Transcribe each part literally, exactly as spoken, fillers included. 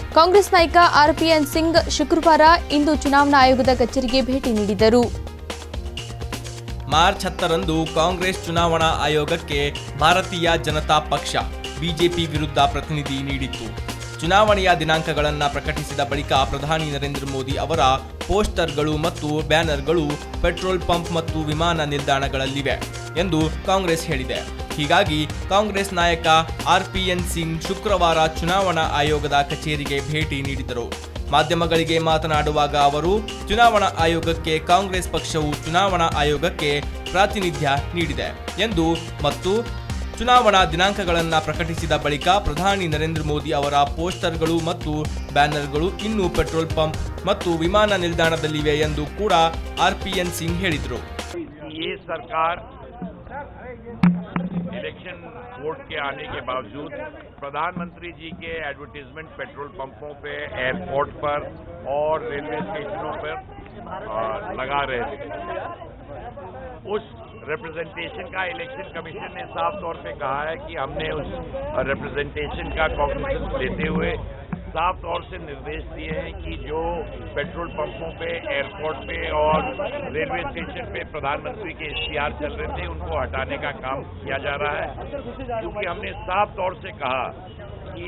ಕಾಂಗ್ರೆಸ್ ನಾಯಕ ಆರ್ಪಿಎನ್ ಸಿಂಗ್ ಶುಕ್ರವಾರ ಇಂದು ಚುನಾವಣಾ ಆಯೋಗದ ಕಚೇರಿಗೆ ಭೇಟಿ ನೀಡಿದರು. ಮಾರ್ಚ್ ಹತ್ತರಂದು ಕಾಂಗ್ರೆಸ್ ಚುನಾವಣಾ ಆಯೋಗಕ್ಕೆ ಭಾರತೀಯ ಜನತಾ ಪಕ್ಷ ಬಿಜೆಪಿ ವಿರುದ್ಧ ಪ್ರತಿನಿಧಿ ನೀಡಿತ್ತು. ಚುನಾವಣೆಯ ದಿನಾಂಕಗಳನ್ನು ಪ್ರಕಟಿಸಿದ ಬಳಿಕ ಪ್ರಧಾನಿ ನರೇಂದ್ರ ಮೋದಿ ಅವರ ಪೋಸ್ಟರ್ಗಳು ಮತ್ತು ಬ್ಯಾನರ್ಗಳು ಪೆಟ್ರೋಲ್ ಪಂಪ್ ಮತ್ತು ವಿಮಾನ ನಿಲ್ದಾಣಗಳಲ್ಲಿವೆ ಎಂದು ಕಾಂಗ್ರೆಸ್ ಹೇಳಿದೆ. ಹೀಗಾಗಿ ಕಾಂಗ್ರೆಸ್ ನಾಯಕ ಆರ್ಪಿಎನ್ ಸಿಂಗ್ ಶುಕ್ರವಾರ ಚುನಾವಣಾ ಆಯೋಗದ ಕಚೇರಿಗೆ ಭೇಟಿ ನೀಡಿದರು. ಮಾಧ್ಯಮಗಳಿಗೆ ಮಾತನಾಡುವಾಗ ಅವರು ಚುನಾವಣಾ ಆಯೋಗಕ್ಕೆ ಕಾಂಗ್ರೆಸ್ ಪಕ್ಷವು ಚುನಾವಣಾ ಆಯೋಗಕ್ಕೆ ಪ್ರಾತಿನಿಧ್ಯ ನೀಡಿದೆ ಎಂದು ಮತ್ತು ಚುನಾವಣಾ ದಿನಾಂಕಗಳನ್ನು ಪ್ರಕಟಿಸಿದ ಬಳಿಕ ಪ್ರಧಾನಿ ನರೇಂದ್ರ ಮೋದಿ ಅವರ ಪೋಸ್ಟರ್ಗಳು ಮತ್ತು ಬ್ಯಾನರ್ಗಳು ಇನ್ನೂ ಪೆಟ್ರೋಲ್ ಪಂಪ್ ಮತ್ತು ವಿಮಾನ ನಿಲ್ದಾಣದಲ್ಲಿವೆ ಎಂದು ಕೂಡ ಆರ್ಪಿಎನ್ ಸಿಂಗ್ ಹೇಳಿದರು. इलेक्शन वोट के आने के बावजूद प्रधानमंत्री जी के एडवर्टीजमेंट पेट्रोल पंपों पे, एयरपोर्ट पर और रेलवे स्टेशनों पर लगा रहे थे. उस रिप्रेजेंटेशन का इलेक्शन कमीशन ने साफ तौर पे कहा है कि हमने उस रिप्रेजेंटेशन का कॉग्निजेंस लेते हुए साफ तौर से निर्देश दिए हैं कि जो पेट्रोल पंपों पे, एयरपोर्ट पे और रेलवे स्टेशन पे प्रधानमंत्री के इश्तिहार चल रहे थे उनको हटाने का काम किया जा रहा है. क्योंकि हमने साफ तौर से कहा कि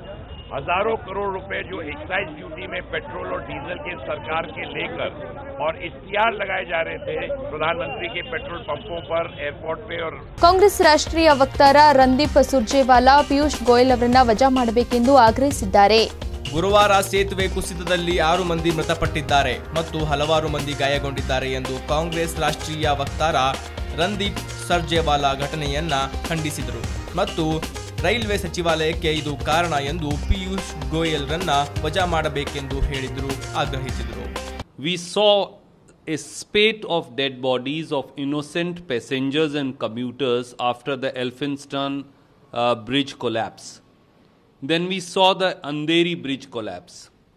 हजारों करोड़ रुपए जो एक्साइज ड्यूटी में पेट्रोल और डीजल के सरकार के लेकर और इश्तिहार लगाए जा रहे थे प्रधानमंत्री के पेट्रोल पंपों पर, एयरपोर्ट पे और ಕಾಂಗ್ರೆಸ್ ರಾಷ್ಟ್ರೀಯ ವಕ್ತಾರ ರಂದೀಪ್ ಸುರ್ಜೇವಾಲಾ ಪಿಯೂಷ್ ಗೋಯಲ್ ಅವರನ್ನ ವಜಾ ಮಾಡಬೇಕೆಂದು ಆಗ್ರಹಿಸಿದ್ದಾರೆ. ಗುರುವಾರ ಸೇತುವೆ ಕುಸಿತದಲ್ಲಿ ಆರು ಮಂದಿ ಮೃತಪಟ್ಟಿದ್ದಾರೆ ಮತ್ತು ಹಲವಾರು ಮಂದಿ ಗಾಯಗೊಂಡಿದ್ದಾರೆ ಎಂದು ಕಾಂಗ್ರೆಸ್ ರಾಷ್ಟ್ರೀಯ ವಕ್ತಾರ ರಂದೀಪ್ ಸುರ್ಜೇವಾಲಾ ಘಟನೆಯನ್ನ ಖಂಡಿಸಿದರು ಮತ್ತು ರೈಲ್ವೆ ಸಚಿವಾಲಯಕ್ಕೆ ಇದು ಕಾರಣ ಎಂದು ಪಿಯೂಷ್ ಗೋಯಲ್ ರನ್ನ ವಜಾ ಮಾಡಬೇಕೆಂದು ಹೇಳಿದರು ಆಗ್ರಹಿಸಿದರು. We saw a spate of dead bodies of innocent passengers and commuters after the Elphinstone uh, bridge collapse. Then we saw the Andheri bridge collapse.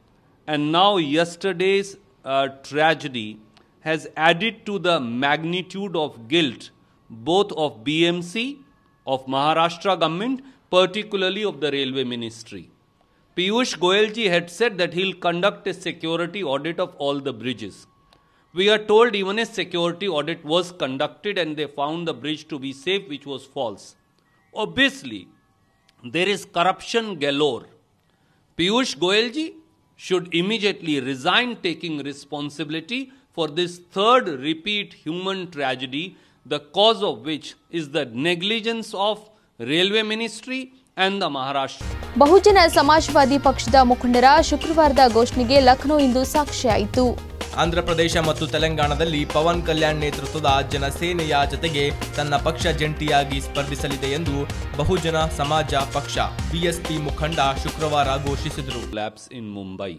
And now yesterday's uh, tragedy has added to the magnitude of guilt both of B M C, of Maharashtra government, particularly of the railway ministry. Piyush Goyal ji had said that he'll conduct a security audit of all the bridges. We are told even a security audit was conducted and they found the bridge to be safe, which was false. Obviously, there is corruption galore. Piyush Goyal ji should immediately resign, taking responsibility for this third repeat human tragedy, the cause of which is the negligence of railway ministry and the Maharashtra. Bahujan Samajwadi ಪಕ್ಷದ ಮುಖಂಡರ ಶುಕ್ರವಾರದ ಘೋಷಣೆಗೆ ಲಖನೌ ಇಂದು ಸಾಕ್ಷಿಯಾಯಿತು. ಆಂಧ್ರಪ್ರದೇಶ ಮತ್ತು ತೆಲಂಗಾಣದಲ್ಲಿ ಪವನ್ ಕಲ್ಯಾಣ್ ನೇತೃತ್ವದ ಜನಸೇನೆಯ ಜತೆಗೆ ತನ್ನ ಪಕ್ಷ ಜಂಟಿಯಾಗಿ ಸ್ಪರ್ಧಿಸಲಿದೆ ಎಂದು ಬಹುಜನ ಸಮಾಜ ಪಕ್ಷ ಬಿಎಸ್ಪಿ ಮುಖಂಡ ಶುಕ್ರವಾರ ಘೋಷಿಸಿದರು. Lapse in Mumbai.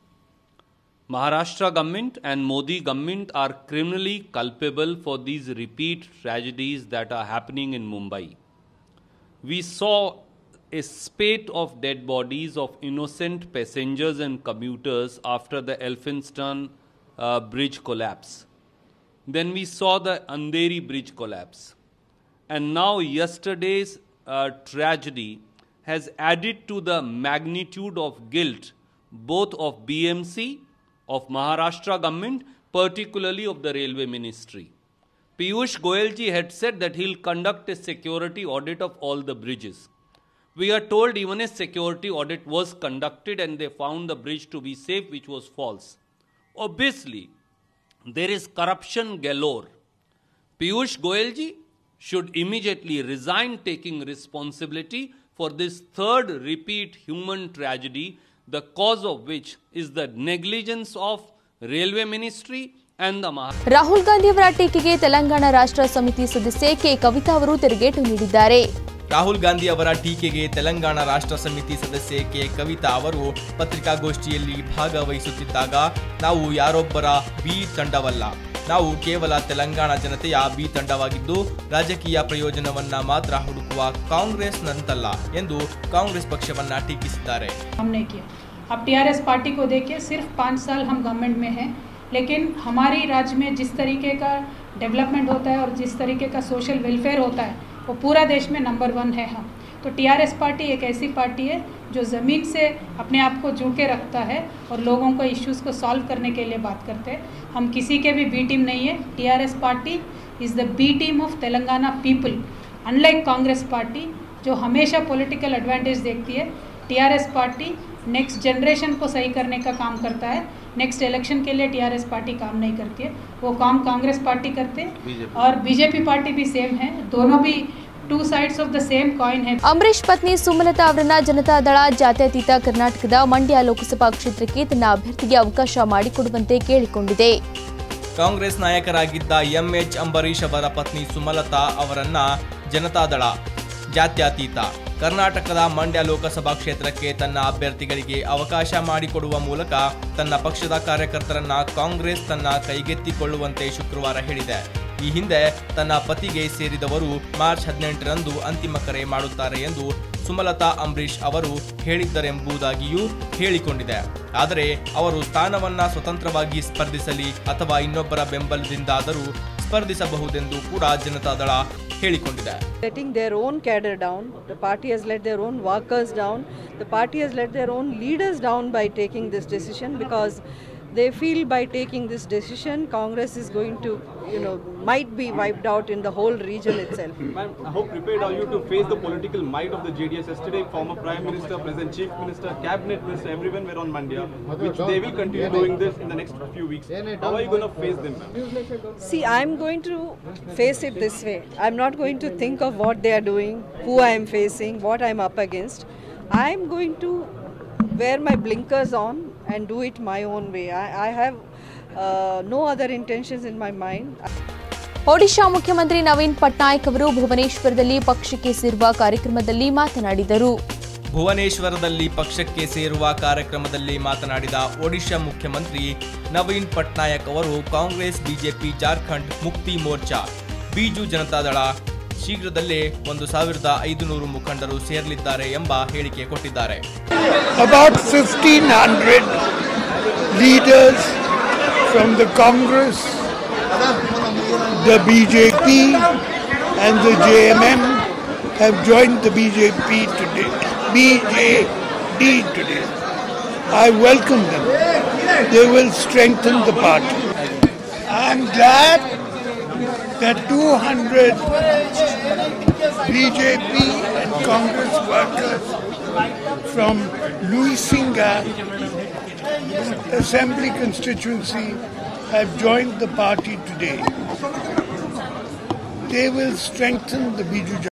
Maharashtra government and Modi government are criminally culpable for these repeat tragedies that are happening in Mumbai. We saw a spate of dead bodies of innocent passengers and commuters after the Elphinstone uh, bridge collapse. Then we saw the Andheri bridge collapse. And now yesterday's uh, tragedy has added to the magnitude of guilt both of B M C, of Maharashtra government, particularly of the railway ministry. Piyush Goyal ji had said that he'll conduct a security audit of all the bridges. We are told even a security audit was conducted and they found the bridge to be safe, which was false. Obviously, there is corruption galore. Piyush Goyal ji should immediately resign, taking responsibility for this third repeat human tragedy, the cause of which is the negligence of railway ministry and the Maharashtra. Rahul Gandhi ಅವರ ಟೀಕೆಗೆ ತೆಲಂಗಾಣ ರಾಷ್ಟ್ರ ಸಮಿತಿ ಸದಸ್ಯೆ K Kavita ಅವರು ತಿರುಗೇಟು ನೀಡಿದ್ದಾರೆ. ರಾಹುಲ್ ಗಾಂಧಿ ಅವರ ಟೀಕೆಗೆ ತೆಲಂಗಾಣ ರಾಷ್ಟ್ರ ಸಮಿತಿ ಸದಸ್ಯೆ ಕೆ ಕವಿತಾ ಅವರು ಪತ್ರಿಕಾಗೋಷ್ಠಿಯಲ್ಲಿ ಭಾಗವಹಿಸುತ್ತಿದ್ದಾಗ ನಾವು ಯಾರೊಬ್ಬರ ಬಿ ತಂಡವಲ್ಲ, ನಾವು ಕೇವಲ ತೆಲಂಗಾಣ ಜನತೆಯ ಬಿ ತಂಡವಾಗಿದ್ದು ರಾಜಕೀಯ ಪ್ರಯೋಜನವನ್ನ ಮಾತ್ರ ಹುಡುಕುವ ಕಾಂಗ್ರೆಸ್ನಂತಲ್ಲ ಎಂದು ಕಾಂಗ್ರೆಸ್ ಪಕ್ಷವನ್ನ ಟೀಕಿಸಿದ್ದಾರೆ. अब टीआरएस पार्टी को देखिए, सिर्फ पाँच साल हम गवर्नमेंट में हैं, लेकिन हमारी राज्य में जिस तरीके का डेवलपमेंट होता है और जिस तरीके का सोशल वेलफेयर होता है वो पूरा देश में नंबर वन है हम। तो टीआरएस पार्टी एक ऐसी पार्टी है जो ज़मीन से अपने आप को जुड़ के रखता है और लोगों को इश्यूज़ को सॉल्व करने के लिए बात करते हैं। हम किसी के भी बी टीम नहीं है। TRS party is the B team of Telangana people, unlike Congress party जो हमेशा पॉलिटिकल एडवांटेज देखती है। टीआरएस पार्टी नेक्स्ट जनरेशन को सही करने का काम करता है। नेक्स्ट इलेक्शन के लिए टीआरएस पार्टी काम नहीं करती है, वो काम कांग्रेस पार्टी करते हैं और बीजेपी पार्टी भी सेम है। दोनों भी two sides of the same coin है। ಅಂಬರೀಶ್ ಪತ್ನಿ ಸುಮಲತಾ ಅವರನ್ನ ಜನತಾದಳ ಜಾತ್ಯತೀತ ಕರ್ನಾಟಕದ ಮಂಡ್ಯ ಲೋಕಸಭಾ ಕ್ಷೇತ್ರಕ್ಕೆ ತನ್ನ ಅಭ್ಯರ್ಥಿಗೆ ಅವಕಾಶ ಮಾಡಿಕೊಡುವಂತೆ ಕೇಳಿಕೊಂಡಿದೆ। ಕಾಂಗ್ರೆಸ್ ನಾಯಕರಾಗಿದ್ದ ಎಂಎಚ್ ಅಂಬರೀಶ್ ಅವರ ಪತ್ನಿ ಸುಮಲತಾ ಅವರನ್ನ ಜನತಾದಳ ಜಾತ್ಯತೀತ ಕರ್ನಾಟಕದ ಮಂಡ್ಯ ಲೋಕಸಭಾ ಕ್ಷೇತ್ರಕ್ಕೆ ತನ್ನ ಅಭ್ಯರ್ಥಿಗಳಿಗೆ ಅವಕಾಶ ಮಾಡಿಕೊಡುವ ಮೂಲಕ ತನ್ನ ಪಕ್ಷದ ಕಾರ್ಯಕರ್ತರನ್ನ ಕಾಂಗ್ರೆಸ್ ತನ್ನ ಕೈಗೆತ್ತಿಕೊಳ್ಳುವಂತೆ ಶುಕ್ರವಾರ ಹೇಳಿದೆ। ಈ ಹಿಂದೆ ತನ್ನ ಪತಿಗೆ ಸೇರಿದವರು ಮಾರ್ಚ್ ಹದಿನೆಂಟರಂದು ಅಂತಿಮ ಕರೆ ಮಾಡುತ್ತಾರೆ ಎಂದು ಸುಮಲತಾ ಅಂಬರೀಶ್ ಅವರು ಹೇಳಿದ್ದರೆಂಬುದಾಗಿಯೂ ಹೇಳಿಕೊಂಡಿದೆ। ಆದರೆ ಅವರು ಸ್ಥಾನವನ್ನ ಸ್ವತಂತ್ರವಾಗಿ ಸ್ಪರ್ಧಿಸಲಿ ಅಥವಾ ಇನ್ನೊಬ್ಬರ ಬೆಂಬಲದಿಂದಾದರೂ ಸ್ಪರ್ಧಿಸಬಹುದೆಂದು ಕೂಡ ಜನತಾದಳ ಹೇಳಿಕೊಂಡಿದೆ। Letting their own cadre down, the party has let their own workers down, the party has let their own leaders down by taking this decision because they feel by taking this decision Congress is going to, you know, might be wiped out in the whole region itself. Ma'am, how prepared are you to face the political might of the J D S? Yesterday, former Prime Minister, present Chief Minister, Cabinet Minister, everyone were on Mandya, which they will continue doing this in the next few weeks. How are you going to face them, ma'am? See, I'm going to face it this way. I'm not going to think of what they are doing, who I am facing, what I'm up against. I'm going to wear my blinkers on and do it my own way. I, I have uh, no other intentions in my mind. Odisha ಮುಖ್ಯಮಂತ್ರಿ ನವೀನ್ ಪಟ್ನಾಯಕ್ ಅವರು ಭುವನೇಶ್ವರದಲ್ಲಿ ಪಕ್ಷಕ್ಕೆ ಸೇರುವ ಕಾರ್ಯಕ್ರಮದಲ್ಲಿ ಮಾತನಾಡಿದರು। ಭುವನೇಶ್ವರದಲ್ಲಿ ಪಕ್ಷಕ್ಕೆ ಸೇರುವ ಕಾರ್ಯಕ್ರಮದಲ್ಲಿ ಮಾತನಾಡಿದ ಒಡಿಶಾ ಮುಖ್ಯಮಂತ್ರಿ ನವೀನ್ ಪಟ್ನಾಯಕ್ ಅವರು ಕಾಂಗ್ರೆಸ್, ಬಿಜೆಪಿ, ಜಾರ್ಖಂಡ್ ಮುಕ್ತಿ ಮೋರ್ಚಾ, ಬಿಜು ಜನತಾದಳ ಶೀಘ್ರದಲ್ಲೇ ಒಂದು ಸಾವಿರದ ಐದುನೂರು ಮುಖಂಡರು ಸೇರಲಿದ್ದಾರೆ ಎಂಬ ಹೇಳಿಕೆ ಕೊಟ್ಟಿದ್ದಾರೆ। About fifteen hundred leaders from the Congress, the B J P and the J M M have joined the B J P today, B J D today. I welcome them. They will strengthen the party. I am glad that two hundred B J P and Congress workers from Luisinga Assembly constituency have joined the party today. They will strengthen the Biju